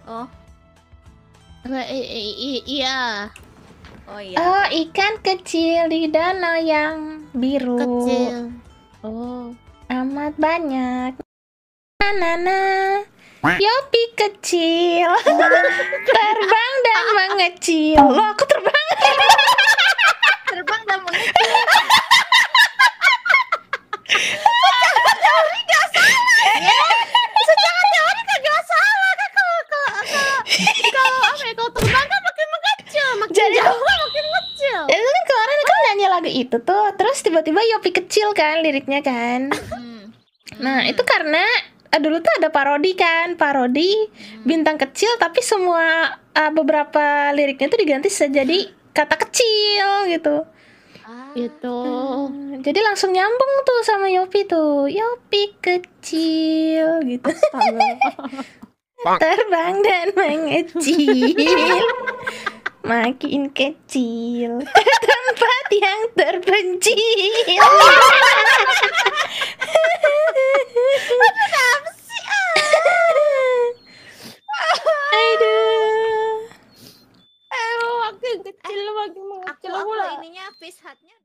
Oh, iya. Oh iya. Oh, ikan kecil di danau yang biru. Kecil. Oh. Amat banyak. Nana. Yopi kecil. Terbang dan mengecil. Loh, aku terbang. Terbang dan mengecil. Secara teori kagak salah kan kalau apa ya, kalau terbang kan makin mengecil, makin Jadi- jauh kan makin kecil. Itu kan kemarin kan nyanyi lagu itu tuh. Terus tiba-tiba Yopi kecil kan liriknya kan. Nah, itu karena dulu tuh ada parodi kan, parodi bintang kecil tapi semua beberapa liriknya tuh diganti jadi kata kecil gitu. Itu. Jadi langsung nyambung tuh sama Yopi tuh. Yopi kecil gitu. Terbang dan mengecil. Makin kecil ke tempat yang terpencil. Apa sih? Aduh. Makin kecil makin mengecil. Aku ininya fish hatnya